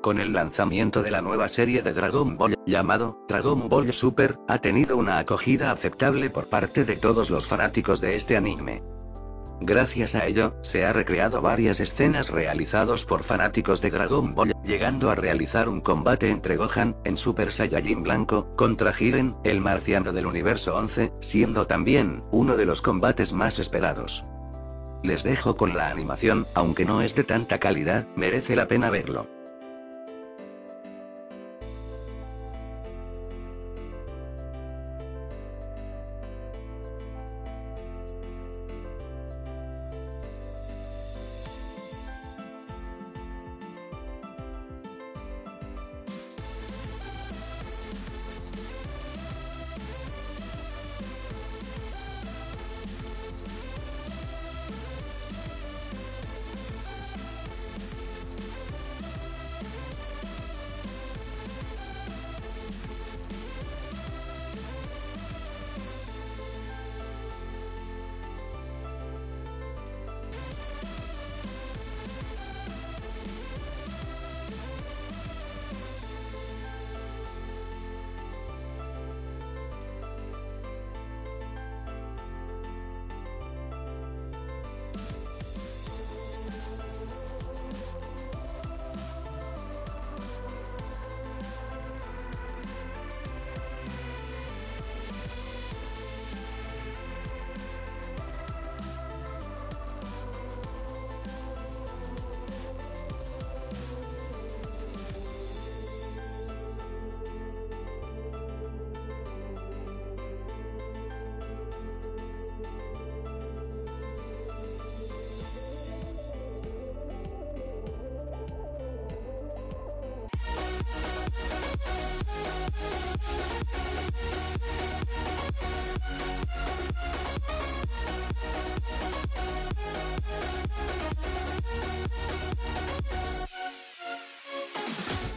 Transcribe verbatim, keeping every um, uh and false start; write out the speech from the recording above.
con el lanzamiento de la nueva serie de Dragon Ball, llamado Dragon Ball Super, ha tenido una acogida aceptable por parte de todos los fanáticos de este anime. Gracias a ello, se ha recreado varias escenas realizados por fanáticos de Dragon Ball, llegando a realizar un combate entre Gohan, en Super Saiyajin blanco, contra Jiren, el marciano del universo once, siendo también uno de los combates más esperados. Les dejo con la animación, aunque no es de tanta calidad, merece la pena verlo.